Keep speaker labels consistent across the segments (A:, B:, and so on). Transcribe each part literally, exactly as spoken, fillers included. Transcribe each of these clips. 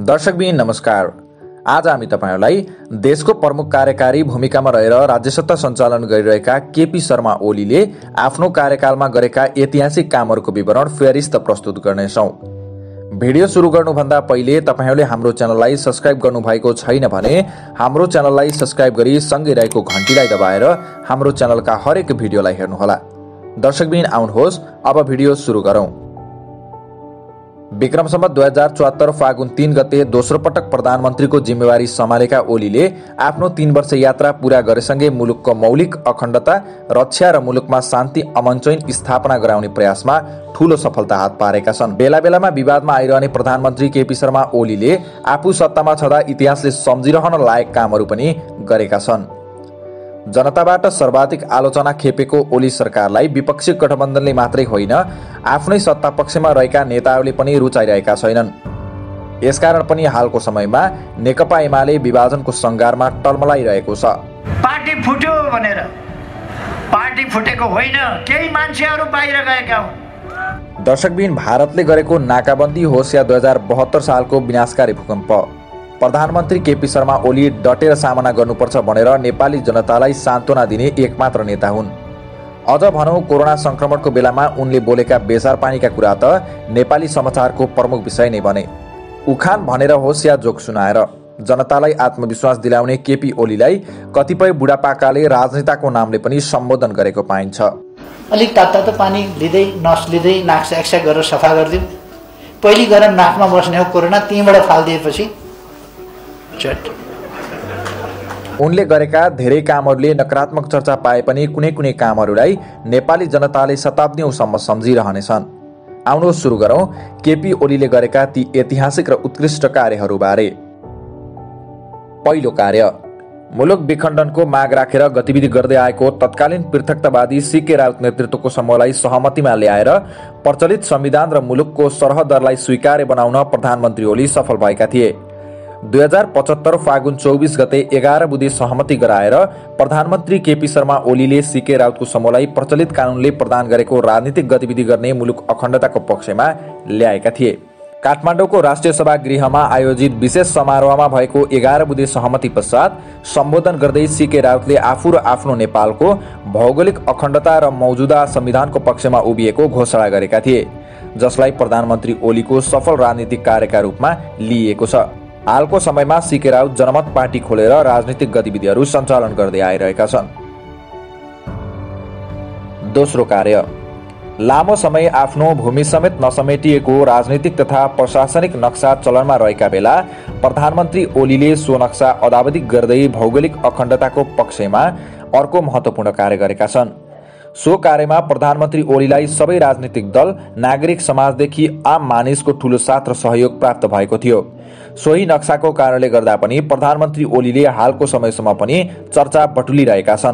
A: दर्शकबिन नमस्कार। आज हामी तपाईहरुलाई देशको प्रमुख कार्यकारी भूमिकामा रहेर राज्यसत्ता सञ्चालन गरिरहेका केपी शर्मा ओलीले आफ्नो कार्यकालमा गरेका ऐतिहासिक कामहरूको विवरण फेरिस्त प्रस्तुत गर्नेछौं। भिडियो सुरु गर्नुभन्दा पहिले तपाईहरुले हाम्रो च्यानललाई सब्स्क्राइब गर्नुभएको छैन भने हाम्रो च्यानललाई सब्स्क्राइब गरी सँगै रहेको घण्टीलाई दबाएर हाम्रो च्यानलका हरेक भिडियोलाई हेर्नुहोला। दर्शकबिन आउनुहोस् अब भिडियो सुरु गरौं। विक्रम सम्वत दुई हजार चौहत्तर फागुन तीन गते दोस्रो पटक प्रधानमन्त्रीको जिम्मेवारी सम्हालेका ओलीले आफ्नो तीन वर्ष यात्रा पूरा गरेसँगै मुलुकको मौलिक अखण्डता रक्षा र मुलुकमा शान्ति अमनचैन स्थापना गराउने प्रयासमा ठूलो सफलता हात पारेका छन्। बेला बेलामा विवादमा आइरहने प्रधानमन्त्री केपी शर्मा ओलीले आफू सत्तामा छँदा इतिहासले सम्झिरहन लायक कामहरू पनि गरेका छन्। जनताबाट सर्वाधिक आलोचना खेपेको ओली सरकारलाई विपक्षी गठबन्धनले मात्रै होइन आफ्नै सत्ता पक्षमा रहेका नेताहरूले पनि रुचाइरहेका छैनन्। यसकारण पनि हालको समयमा नेकपा एमाले विभाजनको संघारमा टलमलाइरहेको छ।
B: पार्टी फुट्यो भनेर पार्टी फुटेको होइन, केही मान्छेहरू बाहिर गएका हुन्।
A: दर्शकबिन भारतले गरेको नाकाबन्दी होस् या दुई हजार बहत्तर सालको विनाशकारी भूकम्प, प्रधानमन्त्री केपी शर्मा ओली डटेर सामना गर्नुपर्छ भनेर नेपाली जनतालाई सान्त्वना दिने एकमात्र नेता हुन्। अझ भनौं कोरोना संक्रमणको बेलामा उनले बोलेका बेजार पानीका कुरा त नेपाली समाचारको प्रमुख विषय नै बने। उखान भनेर होस् या जोक सुनाएर जनतालाई आत्मविश्वास दिलाउने केपी ओलीलाई कतिपय बुढापाकाले राजनेताको नामले पनि सम्बोधन गरेको पाइन्छ।
C: अलिक तातो पानी लिँदै नस लिँदै नाक स्याक गरेर सफा गरिदिउँ, पहिले गरेर नाकमा बस्ने हो कोरोना, त्यहीँबाट फालिदिएपछि
A: उनले गरेका धेरै कामहरूले नकारात्मक चर्चा पाए पनि कुनै कुनै कामहरूलाई नेपाली जनताले शताब्दीौंसम्म सम्झिरहनेछन्। आउनुहोस् सुरु गरौं केपी ओलीले गरेका ती ऐतिहासिक र उत्कृष्ट कार्यहरूबारे। पहिलो कार्य, मुलुक विखण्डनको माग राखेर गतिविधि गर्दै आएको तत्कालीन पृथकतावादी सीके राउत नेतृत्वको समूहलाई सहमतिमा ल्याएर प्रचलित संविधान र मुलुकको सरहदहरूलाई स्वीकार्य बनाउन प्रधानमन्त्री ओली सफल भएका थिए। दुई हजार पचहत्तर फागुन चौबीस गते एघार बुधे सहमति गराएर प्रधानमन्त्री केपी शर्मा ओलीले सीके राउतको समूहलाई प्रचलित कानूनले प्रदान गरेको राजनीतिक गतिविधि गर्ने मुलुक अखण्डताको पक्षमा ल्याएका थिए। काठमाडौँको राष्ट्रिय सभागृहमा आयोजित विशेष समारोहमा भएको एघार बुधे सहमति पश्चात सम्बोधन गर्दै सीके राउतले आफू र आफ्नो नेपालको भौगोलिक अखण्डता र मौजूदा संविधानको पक्षमा उभिएको घोषणा गरेका थिए, जसलाई प्रधानमन्त्री ओलीको सफल राजनीतिक कार्यका रूपमा लिइएको छ। हालको समयमा सीके राउत जनमत पार्टी खोलेर राजनीतिक गतिविधिहरू सञ्चालन गर्दै आइरहेका छन्। दोस्रो कार्य, लामो समय आफ्नो भूमि समेत नसमेटिएको राजनीतिक तथा प्रशासनिक नक्सा चलनमा रहेका बेला प्रधानमन्त्री ओलीले सो नक्सा अदावधिक गर्दै भौगोलिक अखण्डताको पक्षमा अर्को महत्त्वपूर्ण कार्य गरेका छन्। सो कार्यमा प्रधानमन्त्री ओलीलाई सबै राजनीतिक दल, नागरिक समाजदेखि आम मानिसको ठूलो साथ र सहयोग प्राप्त भएको थियो। सोही नक्साको कारणले गर्दा पनि प्रधानमन्त्री ओलीले हालको समयसम्म पनि चर्चा बटुलिरहेका छन्।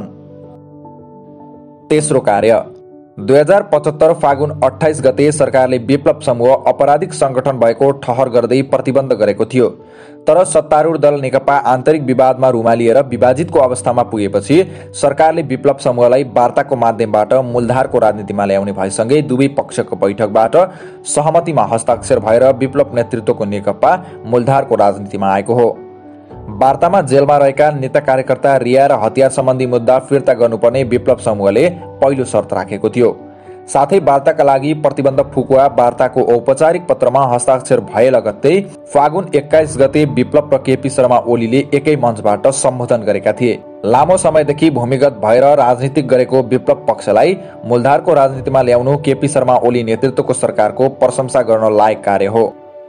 A: तेस्रो कार्य, दुई हजार पचहत्तर फागुन अठाइस गते सरकारले विप्लव समूह अपराधिक संगठन भएको ठहर गर्दै प्रतिबन्ध गरेको थियो। तर सत्तारूढ दल नेकपा आन्तरिक विवादमा रुमालिएर विभाजितको अवस्थामा पुगेपछि सरकारले विप्लव समूहलाई वार्ताको माध्यमबाट मूलधारको राजनीतिमा ल्याउने भएसँगै दुवै पक्षको बैठकबाट सहमतिमा हस्ताक्षर भएर विप्लव नेतृत्वको नेकपा मूलधारको राजनीतिमा आएको हो। वार्तामा जेलमा रहेका नेता कार्यकर्ता रिया र हतियार सम्बन्धी मुद्दा फिर्ता गर्नुपर्ने विप्लव समूहले पहिलो शर्त राखेको थियो। साथै वार्ताका लागि प्रतिबन्ध फुकुवा वार्ताको औपचारिक पत्रमा हस्ताक्षर भए लगत्तै फागुन एक्काइस गते विप्लव र केपी शर्मा ओलीले एकै मञ्चबाट सम्बोधन गरेका थिए। लामो समयदेखि भूमिगत भएर राजनीतिक गरेको विप्लव पक्षलाई मूलधारको राजनीतिमा ल्याउनु केपी शर्मा ओली नेतृत्वको सरकारको प्रशंसा गर्न लायक कार्य हो।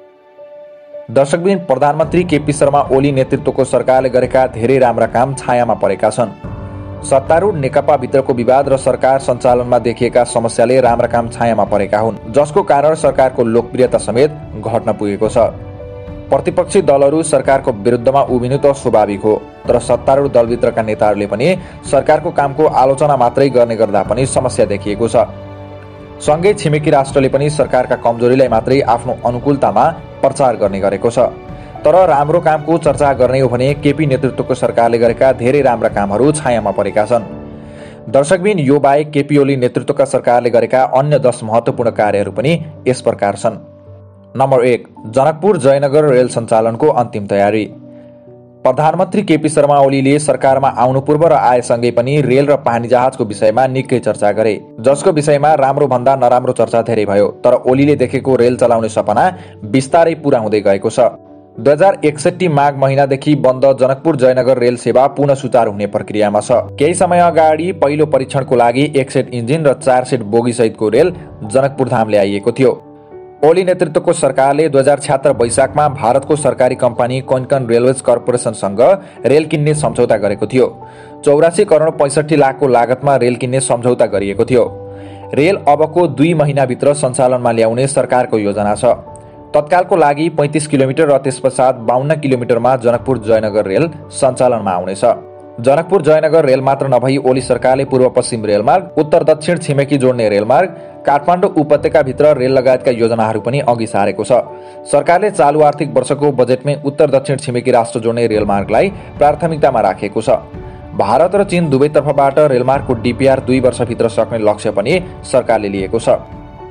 A: दर्शकबिन प्रधानमन्त्री केपी शर्मा ओली नेतृत्वको सरकारले गरेका धेरै राम्रा काम छायामा परेका छन्। सत्तारूढ नेकपा भित्रको विवाद र सरकार सञ्चालनमा देखिएका समस्याले राम्रा काम छायामा परेका हुन्, जसको कारण सरकारको लोकप्रियता समेत घट्न पुगेको छ। प्रतिपक्षी दलहरू सरकारको विरुद्धमा उभिनु त स्वाभाविक हो, तर सत्तारूढ दलभित्रका नेताहरूले पनि सरकारको कामको आलोचना मात्रै गर्ने गर्दा पनि समस्या देखिएको छ। सँगै छिमेकी राष्ट्रले पनि सरकारका कमजोरीलाई मात्रै आफ्नो अनुकूलतामा प्रचार गर्ने गरेको छ। तर राम्रो कामको चर्चा गर्ने हो भने केपी नेतृत्वको सरकारले गरेका धेरै राम्रा कामहरू छायामा परेका छन्। दर्शकबिन यो बाहेक केपी ओली नेतृत्वका सरकारले गरेका अन्य दस महत्त्वपूर्ण कार्यहरू पनि यस प्रकार छन्। नम्बर एक, जनकपुर जयनगर रेल सञ्चालनको अन्तिम तयारी। प्रधानमन्त्री केपी शर्मा ओलीले सरकारमा आउनु पूर्व र आएसँगै पनि रेल र पानी जहाजको विषयमा निकै चर्चा गरे, जसको विषयमा राम्रो भन्दा नराम्रो चर्चा धेरै भयो। तर ओलीले देखेको रेल चलाउने सपना बिस्तारै पूरा हुँदै गएको छ। दुई हजार एकसठी माघ महिनादेखि बन्द जनकपुर जयनगर रेल सेवा पुनः सुचारू हुने प्रक्रियामा छ। केही समय अगाडि पहिलो परीक्षणको लागि एक सेट इन्जिन र चार सेट बोगी सहितको रेल जनकपुर धाम ल्याइएको थियो। ओली नेतृत्वको सरकारले दुई हजार छ्यात्तर वैशाखमा भारतको सरकारी कम्पनी कोंकण रेलवेज कर्पोरेसनसँग रेल किन्ने सम्झौता गरेको थियो। चौरासी करोड पैँसठी लाखको लागतमा रेल किन्ने सम्झौता गरिएको थियो। रेल अबको दुई महिनाभित्र सञ्चालनमा ल्याउने सरकारको योजना छ। तत्कालको लागि पैँतिस किलोमिटर र त्यस पश्चात बाहन्न किलोमिटरमा जनकपुर जयनगर रेल सञ्चालनमा आउनेछ। जनकपुर जयनगर रेल मात्र नभई ओली सरकारले पूर्व पश्चिम रेलमार्ग, उत्तर दक्षिण छिमेकी जोड्ने रेलमार्ग, काठमाडौँ उपत्यकाभित्र रेल लगायतका योजनाहरू पनि अघि सारेको छ। सरकारले चालु आर्थिक वर्षको बजेटमै उत्तर दक्षिण छिमेकी राष्ट्र जोड्ने रेलमार्गलाई प्राथमिकतामा राखेको छ। भारत र चीन दुवैतर्फबाट रेलमार्गको डिपिआर दुई वर्षभित्र सक्ने लक्ष्य पनि सरकारले लिएको छ।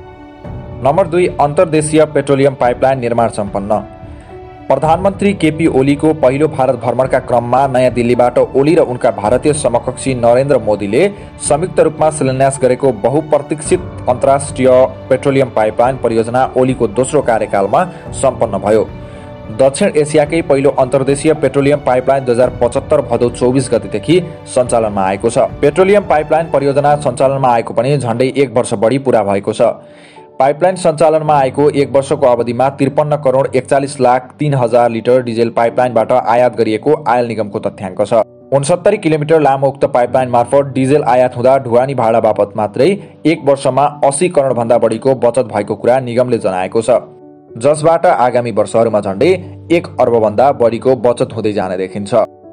A: नम्बर दुई, अन्तर्देशीय पेट्रोलियम पाइपलाइन निर्माण सम्पन्न। प्रधानमन्त्री केपी ओलीको पहिलो भारत भ्रमणका क्रममा नयाँ दिल्लीबाट ओली र उनका भारतीय समकक्षी नरेन्द्र मोदीले संयुक्त रूपमा शिलान्यास गरेको बहुप्रतीक्षित अन्तर्राष्ट्रिय पेट्रोलियम पाइपलाइन परियोजना ओलीको दोस्रो कार्यकालमा सम्पन्न भयो। दक्षिण एसियाकै पहिलो अन्तर्देशीय पेट्रोलियम पाइपलाइन दुई हजार पचहत्तर भदौ चौबिस गतेदेखि सञ्चालनमा आएको छ। पेट्रोलियम पाइपलाइन परियोजना सञ्चालनमा आएको पनि झण्डै एक वर्ष बढी पूरा भएको छ। पाइपलाइन सञ्चालनमा आएको एक वर्षको अवधिमा त्रिपन्न करोड एकचालिस लाख तीन हजार लिटर डिजेल पाइपलाइनबाट आयात गरिएको आयल निगमको तथ्याङ्क छ। उनसत्तरी किलोमिटर लामो उक्त पाइपलाइन मार्फत डिजेल आयात हुँदा ढुवानी भाडा बापत मात्रै एक वर्षमा अस्सी करोड भन्दा बढीको बचत भएको कुरा निगमले जनाएको छ, जसबाट आगामी वर्षहरूमा झण्डै एक अर्ब भन्दा बढीको बचत हुँदै जाने देखिन्छ।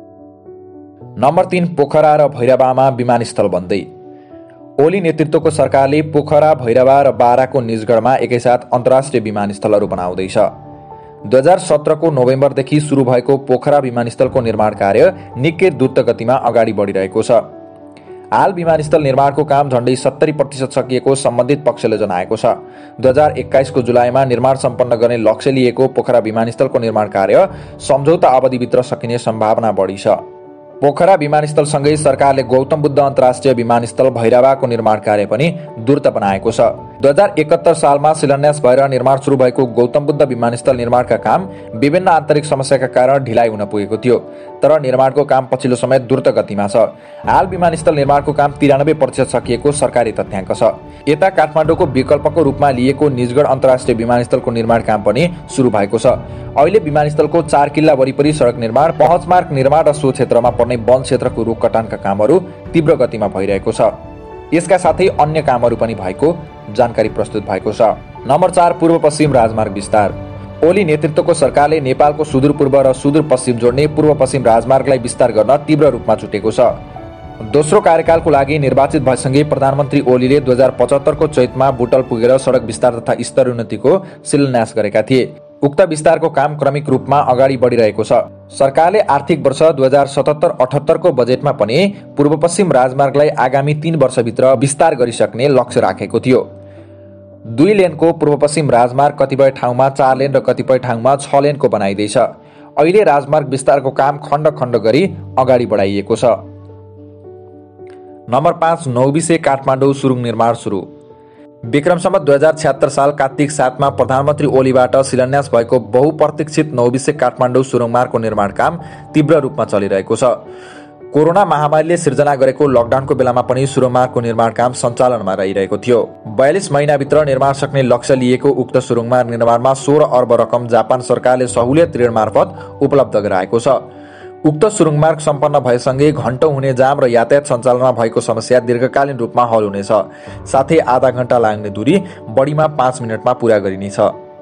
A: नम्बर तीन, पोखरा र भैरवामा विमानस्थल बन्दै। ओली नेतृत्वको सरकारले पोखरा, भैरवा र बाराको निजगढमा एकैसाथ अन्तर्राष्ट्रिय विमानस्थलहरू बनाउँदैछ। दुई हजार सत्रको नोभेम्बरदेखि सुरु भएको पोखरा विमानस्थलको निर्माण कार्य निकै द्रुत गतिमा अगाडि बढिरहेको छ। हाल विमानस्थल निर्माणको काम झण्डै सत्तरी प्रतिशत सकिएको सम्बन्धित पक्षले जनाएको छ। दुई हजार एक्काइसको जुलाईमा निर्माण सम्पन्न गर्ने लक्ष्य लिएको पोखरा विमानस्थलको निर्माण कार्य सम्झौता अवधिभित्र सकिने सम्भावना बढी छ। पोखरा विमानस्थलसँगै सरकारले गौतम बुद्ध अन्तर्राष्ट्रिय विमानस्थल भैरवाको निर्माण कार्य पनि द्रुत बनाएको छ। दुई हजार एकहत्तर सालमा शिलान्यास भएर निर्माण सुरु भएको गौतम बुद्ध विमानस्थल निर्माणका काम विभिन्न आन्तरिक समस्याका कारण ढिलाइ हुन पुगेको थियो, तर निर्माणको काम पछिल्लो समय द्रुत गतिमा छ। हाल विमानस्थल निर्माणको काम तिरानब्बे प्रतिशत सकिएको सरकारी तथ्याङ्क छ। यता काठमाडौँको विकल्पको रूपमा लिएको निजगढ अन्तर्राष्ट्रिय विमानस्थलको निर्माण काम पनि सुरु भएको छ। अहिले विमानस्थलको चार किल्ला वरिपरि सडक निर्माण, पहँच मार्ग निर्माण र सो क्षेत्रमा पर्ने वन क्षेत्रको रुख कटानका कामहरू तीव्र गतिमा भइरहेको छ। यसका साथै अन्य कामहरू पनि भएको जानकारी प्रस्तुत भएको छ। नम्बर चार, पूर्व पश्चिम राजमार्ग विस्तार। ओली नेतृत्वको सरकारले नेपालको सुदूरपूर्व र सुदूरपश्चिम जोड्ने पूर्व पश्चिम राजमार्गलाई विस्तार गर्न तीव्र रूपमा जुटेको छ। दोस्रो कार्यकालको लागि निर्वाचित भएसँगै प्रधानमन्त्री ओलीले दुई हजार पचहत्तरको चैतमा बुटल पुगेर सडक विस्तार तथा स्तरोन्नतिको शिलान्यास गरेका थिए। उक्त विस्तारको काम क्रमिक रूपमा अगाडि बढिरहेको छ। सरकारले आर्थिक वर्ष दुई हजार सतहत्तर अठहत्तरको बजेटमा पनि पूर्व पश्चिम राजमार्गलाई आगामी तीन वर्षभित्र विस्तार गरिसक्ने लक्ष्य राखेको थियो। दुई लेनको पूर्व पश्चिम राजमार्ग कतिपय ठाउँमा चार लेन र कतिपय ठाउँमा छ लेनको बनाइँदैछ। अहिले राजमार्ग विस्तारको काम खण्ड खण्ड गरी अगाडि बढाइएको छ। नम्बर पाँच, नौबिसे काठमाडौँ सुरुङ निर्माण सुरु। विक्रम सम्वत दुई हजार छ्यात्तर साल कार्तिक सातमा प्रधानमन्त्री ओलीबाट शिलान्यास भएको बहुप्रतीक्षित नौबिसे काठमाडौँ सुरुङ मार्गको निर्माण काम तीव्र रूपमा चलिरहेको छ। कोरोना महामारीले सिर्जना गरेको लकडाउनको बेलामा पनि सुरुङ मार्गको निर्माण काम सञ्चालनमा रहिरहेको थियो। बयालिस महिनाभित्र निर्माण सक्ने लक्ष्य लिएको उक्त सुरुङ मार्ग निर्माणमा सोह्र अर्ब रकम जापान सरकारले सहुलियत ऋण मार्फत उपलब्ध गराएको छ। उक्त सुरुङ मार्ग सम्पन्न भएसँगै घण्टौं हुने जाम र यातायात सञ्चालनमा भएको समस्या दीर्घकालीन रूपमा हल हुनेछ। साथै आधा घण्टा लाग्ने दूरी बढीमा पाँच मिनटमा पूरा गरिनेछ।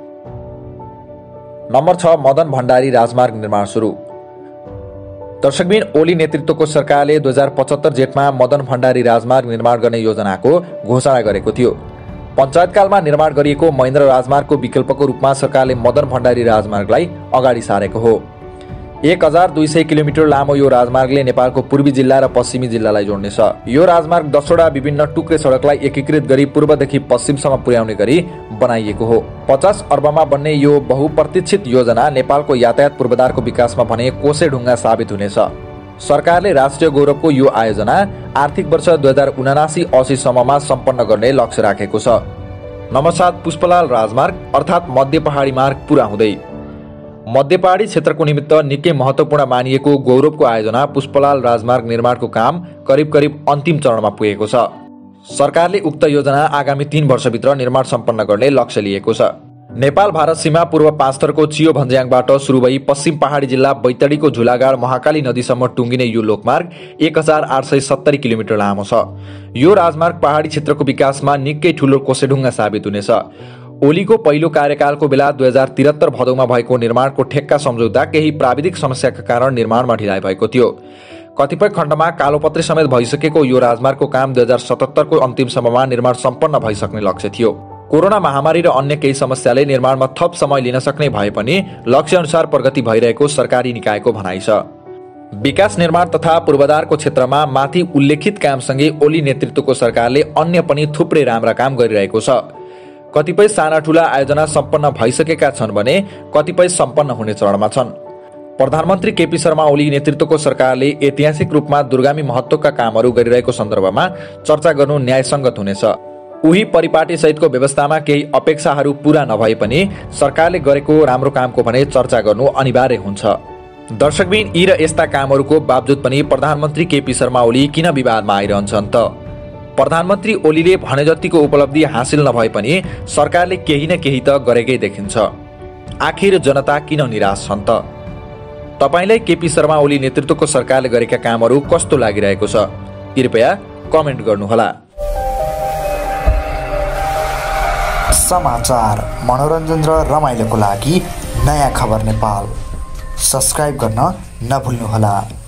A: नम्बर छ, मदन भण्डारी राजमार्ग निर्माण सुरु। दर्शकबिन, ओली नेतृत्वको सरकारले दुई हजार पचहत्तर जेठमा मदन भण्डारी राजमार्ग निर्माण गर्ने योजनाको घोषणा गरेको थियो। पञ्चायतकालमा निर्माण गरिएको महेन्द्र राजमार्गको विकल्पको रूपमा सरकारले मदन भण्डारी राजमार्गलाई अगाडि सारेको हो। एक हजार दुई सय किलोमिटर लामो यो राजमार्गले नेपालको पूर्वी जिल्ला र पश्चिमी जिल्लालाई जोड्नेछ। यो राजमार्ग दसवटा विभिन्न टुक्रे सडकलाई एकीकृत गरी पूर्वदेखि पश्चिमसम्म पुर्याउने गरी बनाइएको हो। पचास अर्बमा बन्ने यो बहुप्रतीक्षित योजना नेपालको यातायात पूर्वाधारको विकासमा भने कोसेढुङ्गा साबित हुनेछ। सरकारले राष्ट्रिय गौरवको यो आयोजना आर्थिक वर्ष दुई हजार उनासी अस्सी सम्ममा सम्पन्न गर्ने लक्ष्य राखेको छ। नम्बर सात, पुष्पलाल राजमार्ग अर्थात् मध्य पहाडी मार्ग पूरा हुँदै। मध्य पहाडी क्षेत्रको निमित्त निकै महत्त्वपूर्ण मानिएको गौरवको आयोजना पुष्पलाल राजमार्ग निर्माणको काम करिब करिब अन्तिम चरणमा पुगेको छ। सरकारले उक्त योजना आगामी तीन वर्षभित्र निर्माण सम्पन्न गर्ने लक्ष्य लिएको छ। नेपाल भारत सीमा पूर्व पाँचथरको चियो भन्ज्याङबाट सुरु भई पश्चिम पहाडी जिल्ला बैतडीको झुलागाड महाकाली नदीसम्म टुङ्गिने यो लोकमार्ग एक हजार आठ सय सत्तरी किलोमिटर लामो छ। यो राजमार्ग पहाडी क्षेत्रको विकासमा निकै ठूलो कोसेढुङ्गा साबित हुनेछ। ओलीको पहिलो कार्यकालको बेला दुई हजार त्रिहत्तर भदौमा भएको निर्माणको ठेक्का सम्झौता केही प्राविधिक समस्याका कारण निर्माणमा ढिलाइ भएको थियो। कतिपय खण्डमा कालोपत्री समेत भइसकेको यो राजमार्गको काम दुई हजार सतहत्तरको अन्तिमसम्ममा निर्माण सम्पन्न भइसक्ने लक्ष्य थियो। कोरोना महामारी र अन्य केही समस्याले निर्माणमा थप समय लिन सक्ने भए पनि लक्ष्य अनुसार प्रगति भइरहेको सरकारी निकायको भनाइ छ। विकास निर्माण तथा पूर्वाधारको क्षेत्रमा माथि उल्लेखित कामसँगै ओली नेतृत्वको सरकारले अन्य पनि थुप्रै राम्रा काम गरिरहेको छ। कतिपय साना ठूला आयोजना सम्पन्न भइसकेका छन् भने कतिपय सम्पन्न हुने चरणमा छन्। प्रधानमन्त्री केपी शर्मा ओली नेतृत्वको सरकारले ऐतिहासिक रूपमा दूरगामी महत्त्वका कामहरू गरिरहेको सन्दर्भमा चर्चा गर्नु न्यायसङ्गत हुनेछ। उही परिपाटी सहितको व्यवस्थामा केही अपेक्षाहरू पूरा नभए पनि सरकारले गरेको राम्रो कामको भने चर्चा गर्नु अनिवार्य हुन्छ। दर्शकबिन, यी र यस्ता कामहरूको बावजुद पनि प्रधानमन्त्री केपी शर्मा ओली किन विवादमा आइरहन्छन् त? प्रधानमन्त्री ओलीले भने जतिको उपलब्धि हासिल नभए पनि सरकारले केही न केही त गरेकै देखिन्छ। आखिर जनता किन निराश छन् त? तपाईलाई केपी शर्मा ओली नेतृत्वको सरकारले गरेका कामहरू कस्तो लागिरहेको छ? कृपया कमेन्ट गर्नुहोला।
D: समाचार, मनोरञ्जन र रमाइलोको लागि नयाँ खबर नेपाल सब्स्क्राइब गर्न नभुल्नुहोला।